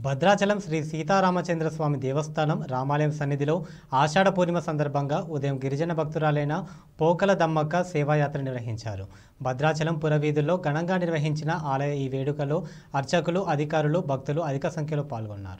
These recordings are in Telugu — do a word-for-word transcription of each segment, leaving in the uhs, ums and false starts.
భద్రాచలం శ్రీ సీతారామచంద్ర స్వామి దేవస్థానం రామాలయం సన్నిధిలో ఆషాఢ పూర్ణిమ సందర్భంగా ఉదయం గిరిజన భక్తురాలైన పోకల దమ్మక్క సేవాయాత్ర నిర్వహించారు. భద్రాచలం పురవీధుల్లో ఘనంగా నిర్వహించిన ఆలయ ఈ వేడుకలో అర్చకులు, అధికారులు, భక్తులు అధిక సంఖ్యలో పాల్గొన్నారు.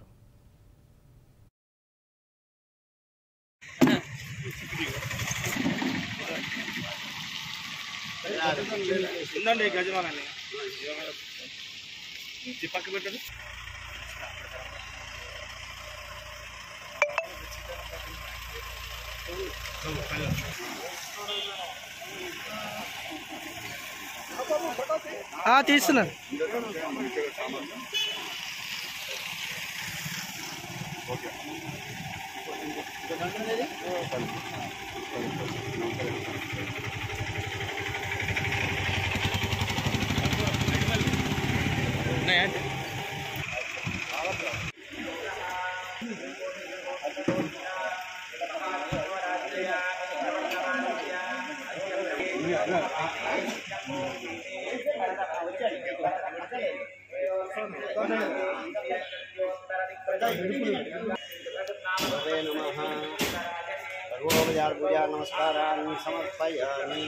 తీస్తున్నారు पूजा नमस्कारान् समर्पयामि।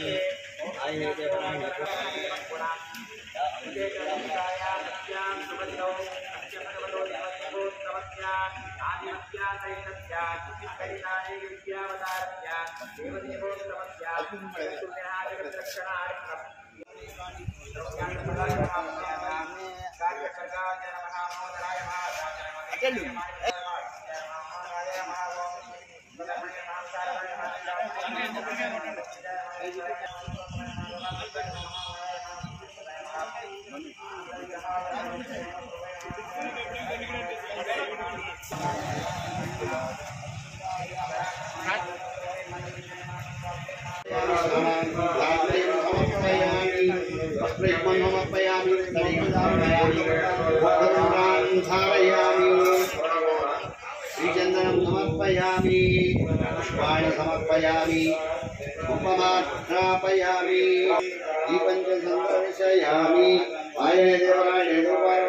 श्रीचंदनं समर्पयामि, पुष्पाणि समर्पयामि, उपमाख्यापयामि, दीपं च संदर्शयामि। आये देवाय देवाय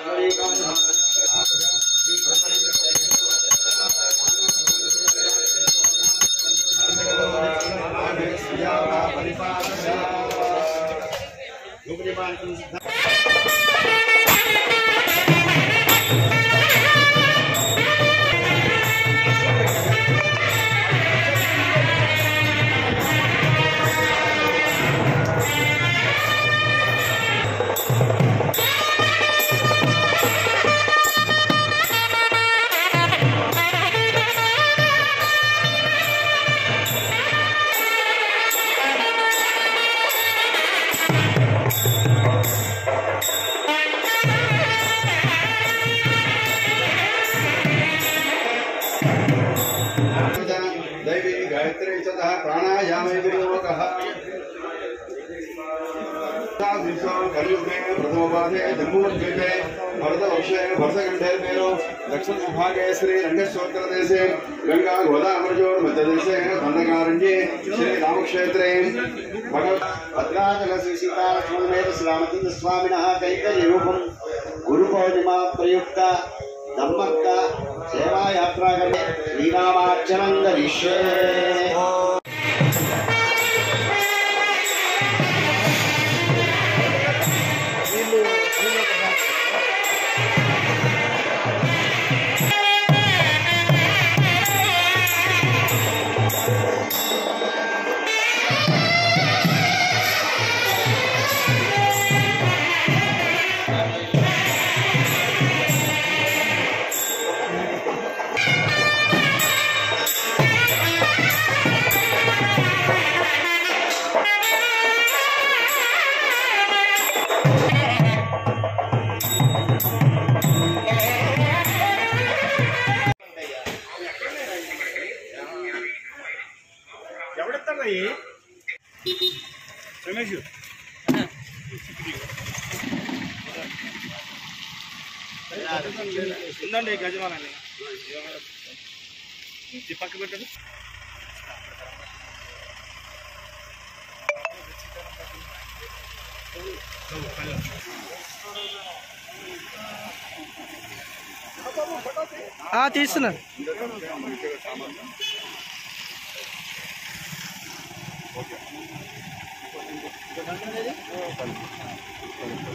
प्राणायामे विनियोगः प्रथमपादे जम्बूद्वीपे भरतवर्षे भरतखण्डे मेलो दक्षिण विभागे श्री रङ्गस्वत्रदेशे गंगा गोदावरीयोर् मध्यदेशे खण्डकारण्ये श्री रामक्षेत्रे भद्राचल श्री सीतालक्ष्मणमेव श्रीरामचन्द्र स्वामिनः कैकयरूपं गुरुपूर्णिमा प्रयुक्त दम्मक्क सेवायात्रा करे श्रीरामार्चनं करिष्ये। रमेश ఉందండి గజమాలని ఈ పక్క పెట్టండి. తీస్తున్నారు. ఓకే